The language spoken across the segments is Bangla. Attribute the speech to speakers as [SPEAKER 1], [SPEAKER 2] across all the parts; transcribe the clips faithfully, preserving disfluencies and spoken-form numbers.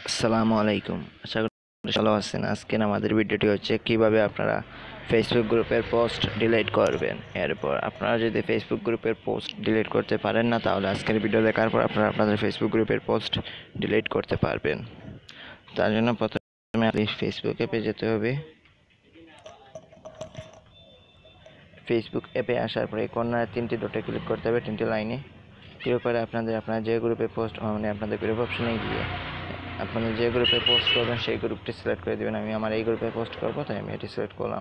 [SPEAKER 1] আসসালামু আলাইকুম। আশা করি ভালো আছেন। আজকের আমাদের ভিডিওটি হচ্ছে কিভাবে আপনারা ফেসবুক গ্রুপের পোস্ট ডিলিট করবেন। এরপর আপনারা যদি ফেসবুক গ্রুপের পোস্ট ডিলিট করতে পারেন না, তাহলে আজকের ভিডিও দেখার পর আপনারা আপনাদের ফেসবুক গ্রুপের পোস্ট ডিলিট করতে পারবেন। তার জন্য প্রথমে আপনি ফেসবুক অ্যাপে যেতে হবে। ফেসবুক অ্যাপে আসার পরে কর্নারে তিনটি ডটে ক্লিক করতে হবে, তিনটি লাইনে ক্লিক করে আপনাদের আপনারা যে গ্রুপে পোস্ট মানে আপনাদের গ্রুপ অপশনে গিয়ে আপনারা যে গ্রুপে পোস্ট করবেন সেই গ্রুপটি সিলেক্ট করে দেবেন। আমি আমার এই গ্রুপে পোস্ট করব, তাই আমি এটি সিলেক্ট করলাম।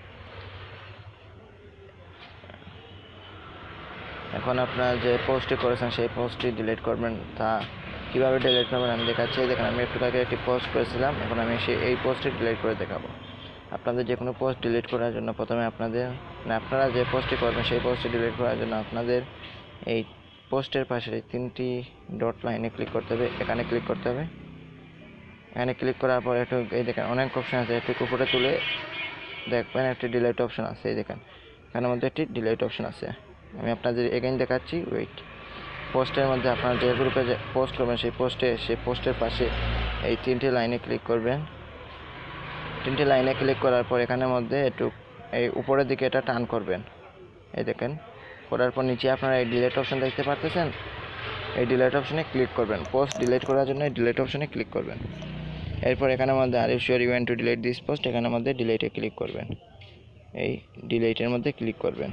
[SPEAKER 1] এখন আপনারা যে পোস্টটি করেছেন সেই পোস্টটি ডিলিট করবেন। তা কীভাবে ডিলিট করবেন আমি দেখাচ্ছি। দেখেন, আমি একটু আগে একটি পোস্ট করেছিলাম, এখন আমি সেই এই পোস্টটি ডিলিট করে দেখাবো। আপনাদের যে কোনো পোস্ট ডিলিট করার জন্য প্রথমে আপনাদের মানে আপনারা যে পোস্টটি করবেন সেই পোস্টটি ডিলিট করার জন্য আপনাদের এই পোস্টের পাশে তিনটি ডট লাইনে ক্লিক করতে হবে, এখানে ক্লিক করতে হবে। এখানে ক্লিক করার পর একটু এই দেখেন অনেক অপশান আছে, একটু উপরে তুলে দেখবেন একটি ডিলিট অপশান আছে। এই দেখেন এখানের মধ্যে একটি ডিলিট অপশান আছে। আমি আপনাদের এগেইন দেখাচ্ছি, ওয়েট। পোস্টের মধ্যে আপনারা যে গ্রুপে যে পোস্ট করবেন সেই পোস্টে সেই পোস্টের পাশে এই তিনটি লাইনে ক্লিক করবেন। তিনটি লাইনে ক্লিক করার পর এখানের মধ্যে একটু এই উপরের দিকে এটা টান করবেন। এই দেখেন করার পর নিচে আপনারা এই ডিলিট অপশান দেখতে পাচ্ছেন, এই ডিলিট অপশানে ক্লিক করবেন। পোস্ট ডিলিট করার জন্য এই ডিলিট অপশানে ক্লিক করবেন। এরপর এখানের মধ্যে are you sure you want to delete this post, এখানের মধ্যে ডিলিটে ক্লিক করবেন। এই ডিলিটের মধ্যে ক্লিক করবেন।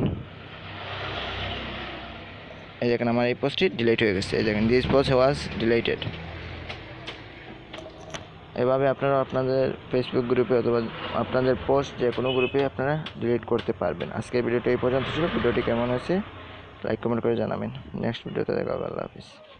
[SPEAKER 1] এই দেখেন আমার এই পোস্টটি ডিলিট হয়ে গেছে। এই দেখেন দিস পোস্ট ওয়াজ ডিলিটেড। এভাবে আপনারা আপনাদের ফেসবুক গ্রুপে অথবা আপনাদের পোস্ট যে কোনো গ্রুপে আপনারা ডিলিট করতে পারবেন। আজকের ভিডিওটি এই পর্যন্ত ছিল। ভিডিওটি কেমন হয়েছে লাইক কমেন্ট করে জানাবেন। নেক্সট ভিডিওতে দেখা হবে। আল্লাহ হাফিজ।